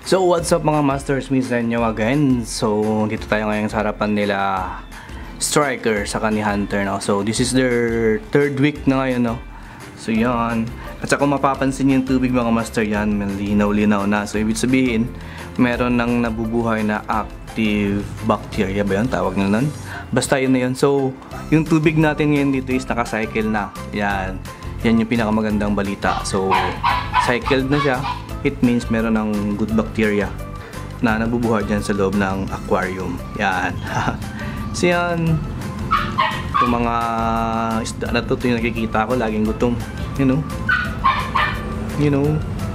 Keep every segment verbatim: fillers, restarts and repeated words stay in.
So what's up mga masters, minsan nyo again. So dito tayo ngayon sa harapan nila Striker sa ni Hunter, no? So this is their third week na ngayon, no? So yan. At saka kung mapapansin yung tubig mga master, yan linaw-linaw na. So ibig sabihin meron nang nabubuhay na active bacteria ba yun? Tawag na nun? Basta yun na yun. So yung tubig natin ngayon dito is nakacycle na. Yan. Yan yung pinakamagandang balita. So cycled na siya. It means meron ng good bacteria na nabubuhay dyan sa loob ng aquarium. Yan. So yan, itong mga isda na to, ito yung nakikita ko, laging gutom. You know? You know?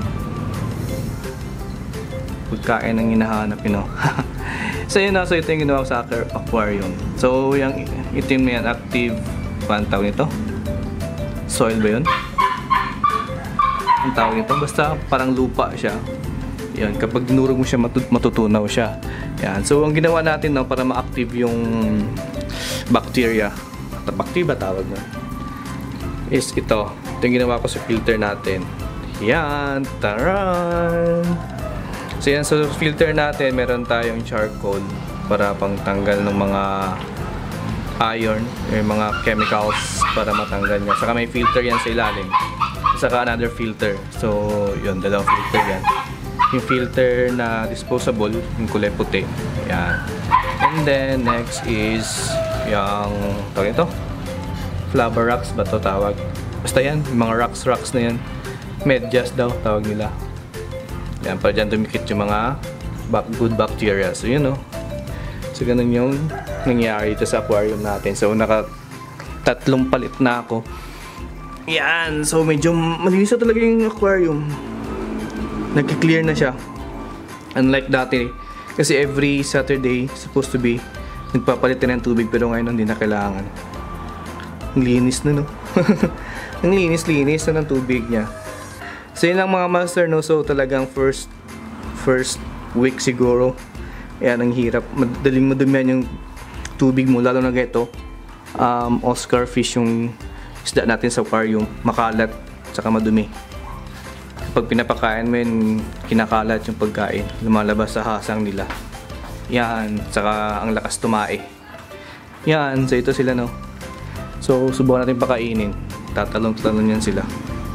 Pagkain ang hinahanap, you know? So yun na, so ito yung ginawa ko sa aquarium. So yung itim na yan, active, paano tawag nito? Soil ba yun? Ang tawag nito, basta parang lupa siya. Yan, kapag dinurog mo siya, matut matutunaw siya. Yan. So ang ginawa natin, no, para ma-active yung bacteria, bacteria tawag na, is ito. Ito yung ginawa ko sa filter natin. Yan, taran! So yan, sa so filter natin, meron tayong charcoal para pangtanggal ng mga iron, yung mga chemicals para matanggal niya. Saka may filter yan sa ilalim. Saka another filter. So, yun, dalawang filter yan. Yung filter na disposable, yung kulay puti. Yan. And then, next is yung, tawag ito? Flower rocks ba ito tawag? Basta yan, yung mga rocks, rocks na yan. Medyas daw, tawag nila. Yan, para dyan dumikit yung mga good bacteria. So, yun, no? So, ganun yung nangyari ito sa aquarium natin. So, naka tatlong palit na ako. Yan, so medyo malinis na talaga yung aquarium. Nagki-clear na siya. Unlike dati, kasi every Saturday supposed to be nagpapalit na ng tubig, pero ngayon hindi na kailangan. Ang linis na, no? Ang linis-linis na ng tubig niya. So yun lang mga master, no? So talagang first first week siguro, yan, ang hirap. Madaling madumihan yung tubig mo, lalo na ganito. Um, Oscar fish yung isda natin sa aquarium, makalat saka madumi. Kapag pinapakain mo yun, kinakalat yung pagkain, lumalabas sa hasang nila. Yan, saka ang lakas tumae. Yan, so ito sila, no? So subukan natin pakainin, tatalong-talong yan sila.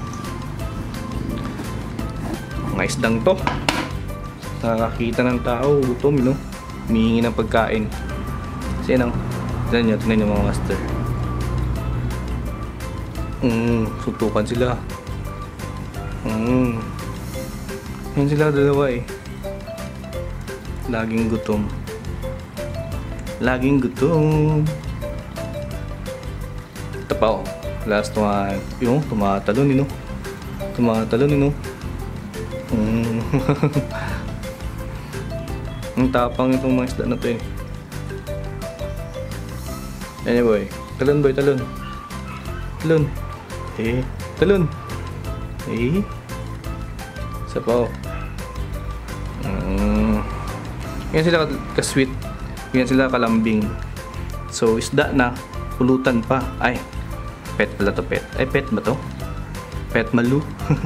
Mga isdang to, nakakita ng tao, gutom, no? Humihingi ng pagkain. Kasi yan, tignan nyo, tignan nyo mga master. Mm, suntukan sila. Mm. Yan sila dalawa eh. Laging gutom. Laging gutom. Ito pa oh. Last one. Yung tumatalon eh, no? Tumatalon eh, no? Mm. Ang tapang itong mga isda na to eh. Anyway, talon boy, talon. Talon. Eh, talon. Eh. Isa pa oh. Mm. Yan sila ka-sweet. Yan sila kalambing. So, isda na. Pulutan pa. Ay, pet pala to, pet. Ay, pet ba to? Pet malu.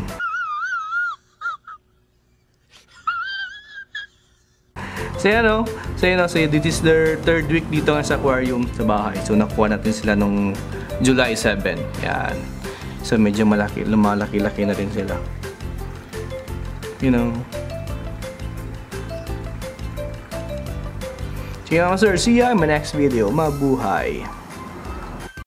So yan o. So yan o. So this is their third week dito nga sa aquarium sa bahay. So nakuha natin sila nung July seventh. Yan. So medyo malaki, lumalaki-laki na rin sila. You know. So yan, sir. See ya in my next video. Mabuhay.